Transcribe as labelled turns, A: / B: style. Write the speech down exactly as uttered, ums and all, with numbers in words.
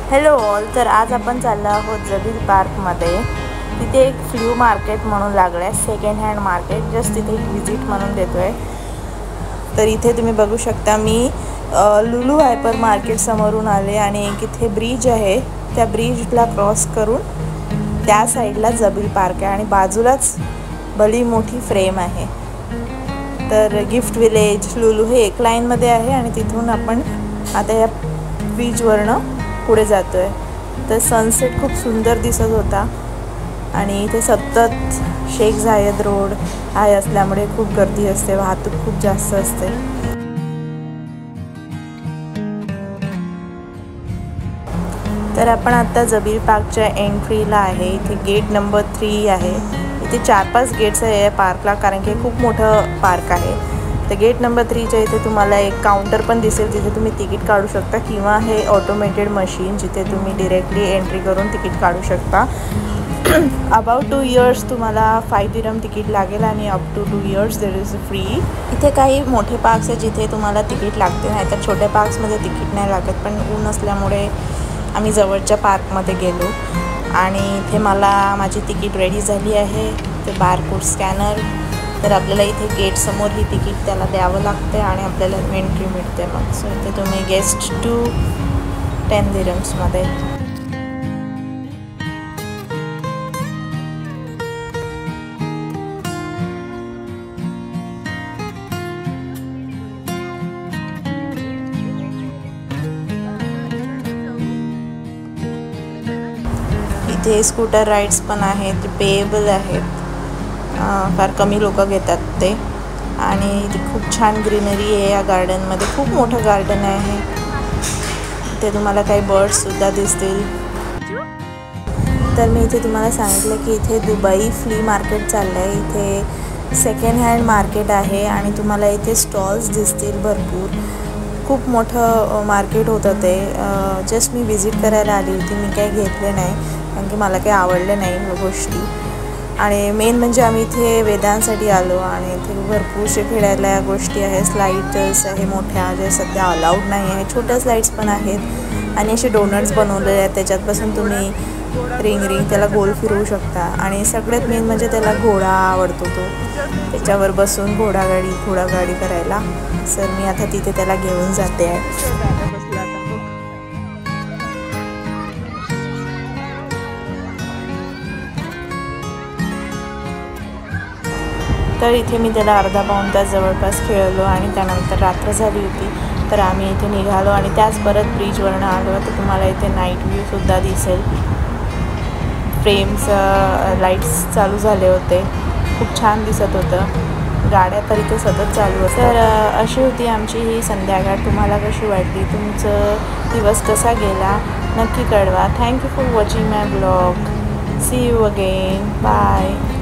A: Hello all, तर आज आपण चाललो आहोत जबील पार्कमध्ये। तिथे एक फ्ल्यू मार्केट म्हणून लागलं आहे, सेकंड हँड मार्केट। जस्ट तिथे एक विजिट म्हणून देतो आहे। तर इथे तुम्ही बघू शकता, मी लुलू हायपर मार्केट समोरून आले आणि एक इथे ब्रिज आहे, त्या ब्रिजला क्रॉस करून त्या साईडला जबील पार्क आहे आणि बाजूलाच भली मोठी फ्रेम आहे। तर गिफ्ट विलेज लुलू हे एक लाईनमध्ये आहे आणि तिथून आपण आता या ब्रिजवरनं पुढे जातोय। तर सनसेट खूप सुंदर दिसत होता आणि इथे सतत शेख झायद रोड आहे असल्यामुळे खूप गर्दी असते, वाहतूक खूप जास्त असते। तर आपण आता जबील पार्कच्या एंट्रीला आहे। इथे गेट नंबर थ्री आहे। इथे चार पाच गेट्स आहे या पार्कला, कारण की खूप मोठं पार्क आहे। तर गेट नंबर थ्रीच्या इथे तुम्हाला एक काउंटर पण दिसेल, जिथे तुम्ही तिकीट काढू शकता, किंवा हे ऑटोमेटेड मशीन जिथे तुम्ही डिरेक्टली एंट्री करून तिकीट काढू शकता। अबाउट टू इयर्स तुम्हाला फाईव्ह दिरहम तिकीट लागेल आणि up to two years there is free. इथे काही मोठे पार्क्स आहे जिथे तुम्हाला तिकीट लागते, नाही तर छोट्या पार्क्समध्ये तिकीट नाही लागत। पण ऊन असल्यामुळे आम्ही जवळच्या पार्कमध्ये गेलो आणि इथे मला माझी तिकीट रेडी झाली आहे। ते बारकोड स्कॅनर, तर आपल्याला इथे गेटसमोर ही तिकीट त्याला द्यावं लागते आणि आपल्याला एंट्री मिळते। मग सो इथे तुम्ही गेस्ट टू टेन दिरम्समध्ये। इथे स्कूटर राईड्स पण आहेत, पेएबल आहेत, फार कमी लोक घेतात ते। आणि इथे खूप छान ग्रीनरी आहे या गार्डनमध्ये, खूप मोठं गार्डन आहे। इथे तुम्हाला काही बर्ड्ससुद्धा दिसतील। तर मी इथे तुम्हाला सांगितलं की इथे दुबई फ्ली मार्केट चाललं आहे। इथे सेकंड हँड मार्केट आहे आणि तुम्हाला इथे स्टॉल्स दिसतील भरपूर। खूप मोठं मार्केट होतं ते। जस्ट मी विजिट करायला आली होती, मी काही घेतले नाही कारण की मला काही आवडले नाही गोष्टी। आणि मेन म्हणजे आम्ही इथे वेदांसाठी आलो आणि इथे भरपूरशे खेळायला या गोष्टी आहे। स्लाईड्स आहे मोठ्या, जे सध्या अलाउड नाही आहे, छोट्या स्लाईड्स पण आहेत आणि असे डोनट्स बनवलेले आहेत, त्याच्यातपासून तुम्ही रिंग रिंग त्याला गोल फिरवू शकता। आणि सगळ्यात मेन म्हणजे त्याला घोडा आवडतो, तो त्याच्यावर बसून घोडागाडी घोडागाडी करायला। सर मी आता तिथे त्याला घेऊन जाते आहे। तर इथे मी त्याला अर्धा पाऊण तास जवळपास खेळलो आणि त्यानंतर रात्र झाली होती, तर आम्ही इथे निघालो आणि त्याच परत ब्रिजवरनं आलो। तर तुम्हाला इथे नाईट व्ह्यूसुद्धा दिसेल। फ्रेम्स लाईट्स चालू झाले होते, खूप छान दिसत होतं। गाड्या तर इथे सतत चालू असतात। तर अशी होती आमची ही संध्याकाळ। तुम्हाला कशी वाटली, तुमचं दिवस कसा गेला नक्की कळवा। Thank you for watching my blog. See you again, bye.